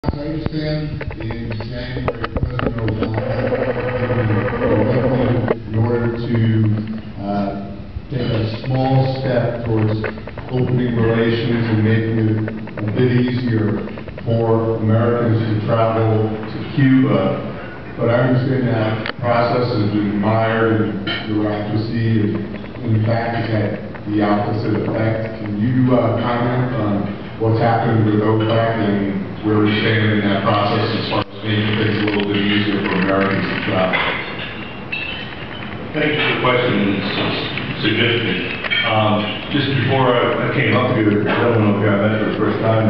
Kyrgyzstan in January, President Obama elected in order to take a small step towards opening relations and making it a bit easier for Americans to travel to Cuba. But I understand that process has been mired in bureaucracy and in fact has had the opposite effect. Can you comment on what's happened with OPEC and where we stand in that process as far as making things a little bit easier for Americans to travel? Thank you for the question, and it's significant. Just before I came up here, the gentleman over here I met for the first time,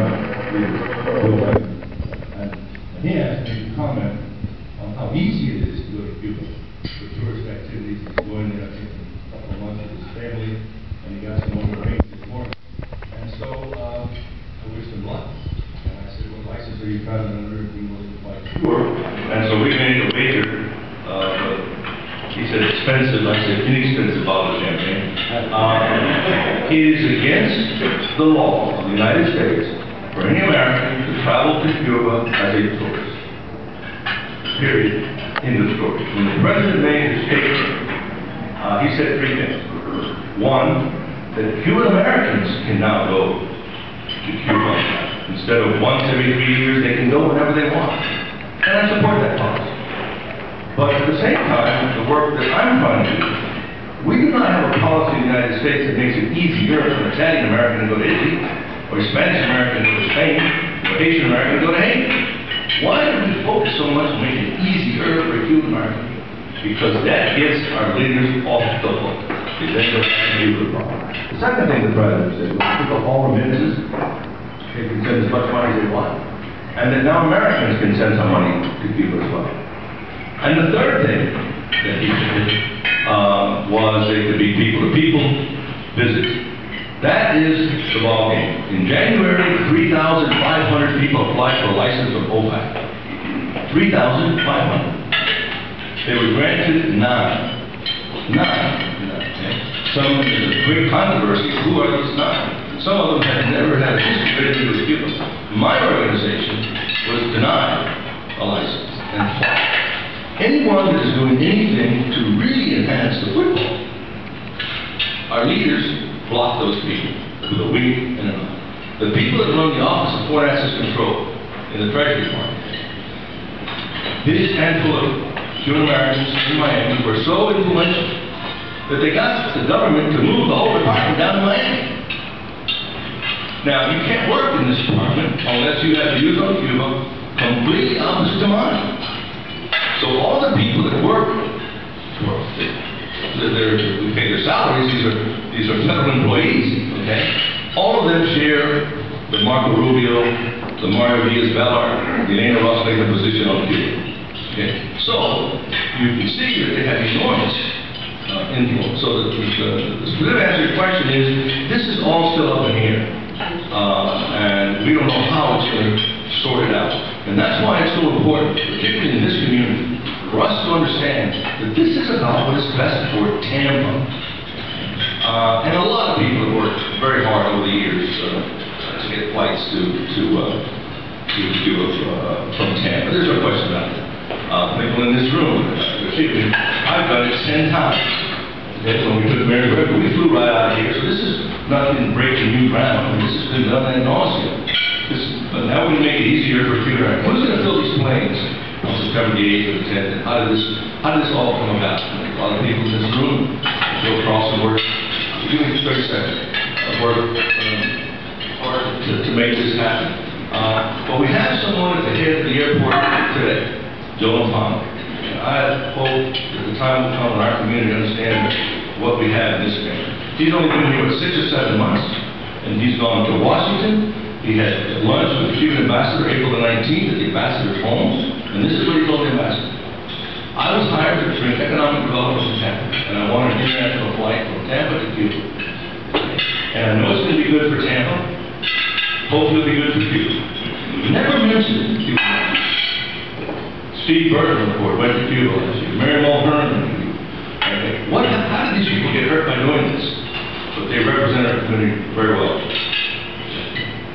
and he asked me to comment on how easy it is to go to Cuba for tourist activities. He's going there, I think, in a couple of months with his family, and he got some more arrangements for him. And so I wished him luck. And I said, what license are you traveling under if he wasn't quite sure? And so we made a wager. He said expensive. I said inexpensive bottle of champagne. It is against the law of the United States for any American to travel to Cuba as a tourist. Period. End of story. When the president made his statement, he said three things. One, that Cuban Americans can now go to Cuba. Instead of once every 3 years, they can go whenever they want. And I support that policy. But at the same time, the work that I'm trying to do, we do not have a policy in the United States that makes it easier for an Italian American to go to Italy, or a Spanish American to go to Spain, or a Haitian American to go to Haiti. Why do we focus so much on making it easier for a Cuban American? Because that gets our leaders off the hook. They don't deal with the problem. The second thing the president said was to people all remittances, they can send as much money as they want. And that now Americans can send some money to Cuba as well. And the third thing that he said was it could be people-to-people visits. That is the ballgame. In January, 3,500 people applied for a license from OPEC. 3,500. They were granted 9. Okay. There's a great controversy. Who are these 9? Some of them had never had a history with Cuba. My organization was denied a license and fought. Anyone that is doing anything to really enhance the football, our leaders block those people with a wink and a nod. The people that run the Office of Foreign Assets Control in the Treasury Department, this handful of Cuban Americans in Miami were so influential that they got the government to move the whole department down to Miami. Now, you can't work in this department unless you have views on Cuba completely opposite to mine. So all the people that work, we pay their salaries, these are federal employees, okay? All of them share the Marco Rubio, the Mario Diaz-Balart, the Elena Rossley position on Cuba. Okay? So you can see that they have enormous influence. So the specific answer to your question is, this is all still up in here. And we don't know how it's going to sort it out. And that's why it's so important, particularly in this community, for us to understand that this is about what is best for Tampa. And a lot of people have worked very hard over the years to get flights from Tampa. There's no question about it. People in this room, I've done it 10 times. Okay, when we took Mary River, we flew right out of here. So this is nothing breaking new ground. This has been done ad nauseam. But now we make it easier for Cuba. Who's going to fill these planes on September the 8th or the 10th? And how did this all come about? A lot of people in this room, Bill Carlson worked, we're doing 30 seconds of work to make this happen. But we have someone at the head of the airport today, Joe Infante. I hope that the time will come when our community understands what we have in this country. He's only been here for 6 or 7 months, and he's gone to Washington. He had lunch with the Cuban ambassador April the 19th at the ambassador's home, and this is what he told the ambassador. I was hired to bring economic development to Tampa, and I want an international flight from Tampa to Cuba. And I know it's going to be good for Tampa. Hopefully it'll be good for Cuba. Never mentioned Cuba. Steve Burton, of course, went to Cuba last year. Mary Mulhern went to Cuba. How did these people get hurt by doing this? But they represent our community very well.